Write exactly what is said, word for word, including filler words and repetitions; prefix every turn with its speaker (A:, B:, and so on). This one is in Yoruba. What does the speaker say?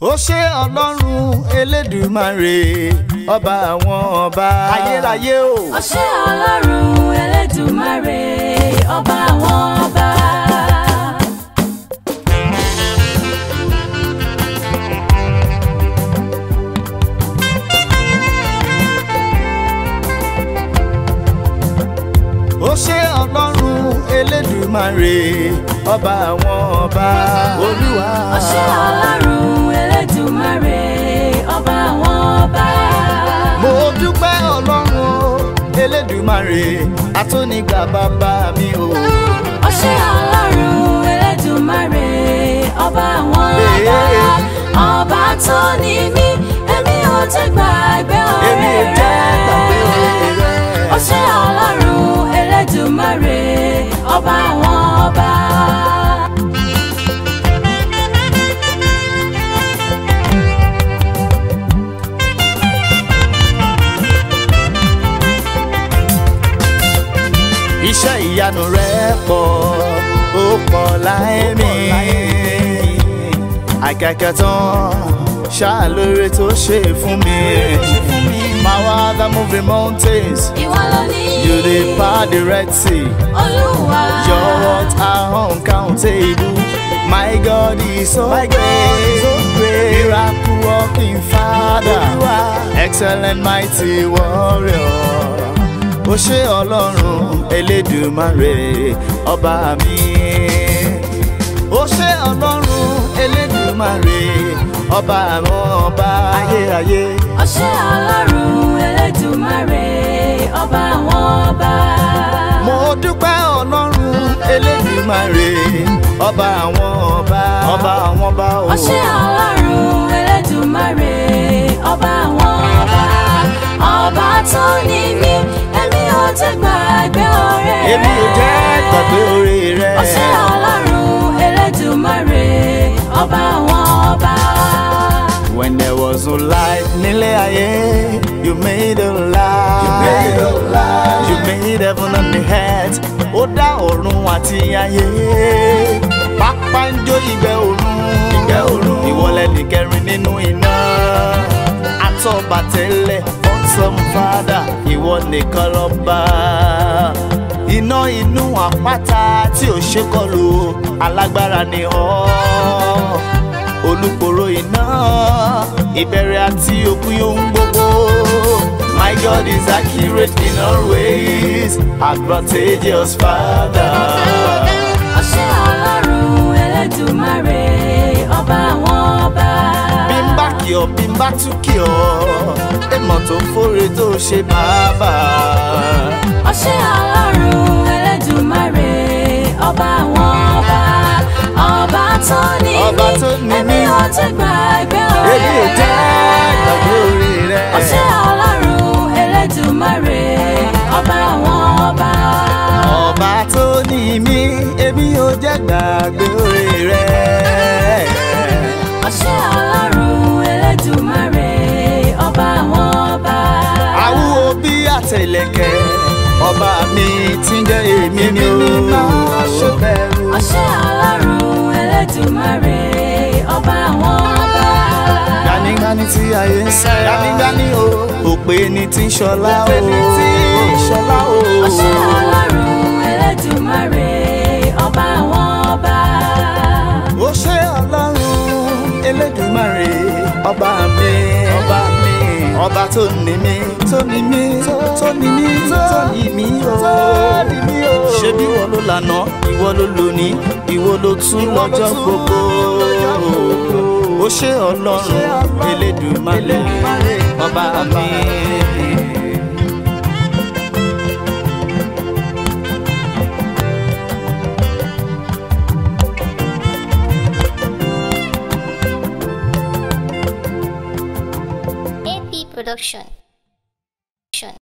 A: ó ṣé ọlọ́run elédùmarè ọba àwọn ọba ayérayé o.
B: ó ṣé ọlọ́run elédùmarè ọba àwọn ọba.
A: ó ṣé ọlọ́run elédùmarè ọba àwọn ọba olúwa.
B: ó ṣé ọlọ́run elédùmarè ọba àwọn ọba.
A: mo dúpẹ́ ọlọ́run elédùmarè atónígbà bàbá mi o.
B: ó ṣé ọlọ́run elédùmarè ọba àwọn ọba. ọba tó ní mí èmi ò jẹ́ gbàgbé ọ̀rẹ́ rẹ̀. ó ṣé ọlọ́run elédùmarè ọba àwọn ọba.
A: iṣẹ́ ìyanu rẹ̀ pọ̀ ó pọ̀ láì mí àkàkẹ́ tán ṣáà lóore tó ṣe fún mi. Power that move the mountains,
B: ìwọ ló ní.
A: you dey part the Red Sea.
B: Olúwa.
A: Your words are uncountable. My God is so My God is so great. Miracle working Father, excellent mighty warrior. Ó ṣé ọlọ́run elédùmarè ọba mi. Ó ṣé ọlọ́run elédùmarè ọba àwọn ọba ayérayé.
B: ó ṣé ọlọ́run elédùmarè ọba àwọn ọba.
A: mo dúpẹ́ ọlọ́run elédùmarè ọba àwọn ọba ọba àwọn ọba o.
B: ó ṣé ọlọ́run elédùmarè ọba àwọn ọba. ọba tó ní mí èmi ò jẹ́ gbàgbé ọ̀rẹ́ rẹ̀.
A: èmi ò jẹ́ gbàgbé oore rẹ̀.
B: ó ṣé ọlọ́run elédùmarè ọba àwọn ọba.
A: When there was no light nílé ayé, you made a light. You made a light. You made heaven and the earth. Ó dá ọ̀run àti ayé. Pápá ń jó ìgbẹ́ òrun. Ìgbẹ́ òrun. Ìwọlẹ̀ nìkẹrin nínú iná. Àtọ̀bà tẹ́lẹ̀ awesome Father, ìwọ nìkan lọ́ba. Iná inú àpáta tí ò ṣe kọlù, alágbára ni ọ́. Olùpòrò iná ìbẹ̀rẹ̀ àti òpin ohun gbogbo. My God is accurate in all ways, advantageous Father.
B: ó ṣé ọlọ́run elédùmarè ọba àwọn ọba.
A: bí n bá kí ọ bí n bá tún kí ọ èèmọ̀ tó fóore tó ṣe bàbá.
B: ó ṣé ọlọ́run elédùmarè ọba àwọn ọba. ọba tó ní mí èmi ò jẹ́ gbàgbé ọ̀rẹ́ rẹ̀.
A: èmi ò jẹ́ gbàgbé oore rẹ̀.
B: ó ṣé ọlọ́run elédùmarè ọba àwọn ọba.
A: ọba tó ní mí èmi ò jẹ́ gbàgbé oore rẹ̀.
B: ó ṣé ọlọ́run elédùmarè ọba àwọn ọba.
A: àwúwo bí àtẹlẹkẹ ọba mi tí ń jẹ́ èmi ni ó máa ṣe bẹ̀rù.
B: ó ṣé ọlọ́run elédùmarè ọba àwọn ọba.
A: Gbanígbaní tí ayé ń sẹ́, gbanígbaní o, òpè ni tí ń ṣọlá o, òpè ni tí ń ṣọlá o.
B: ó ṣé ọlọ́run elédùmarè ọba àwọn ọba.
A: ó ṣé ọlọ́run elédùmarè ọba mi, ọba mi, ọba tó ní mi, tó ní mi, tó ní mi, tó ní mi o, tó ní mi o. ṣebí ìwọ ló lànà, ìwọ ló lónìí, ìwọ ló tún lọ́jọ́ gbogbo. ó ṣé ọlọ́run elédùmarè ọba mi.
C: A P Production.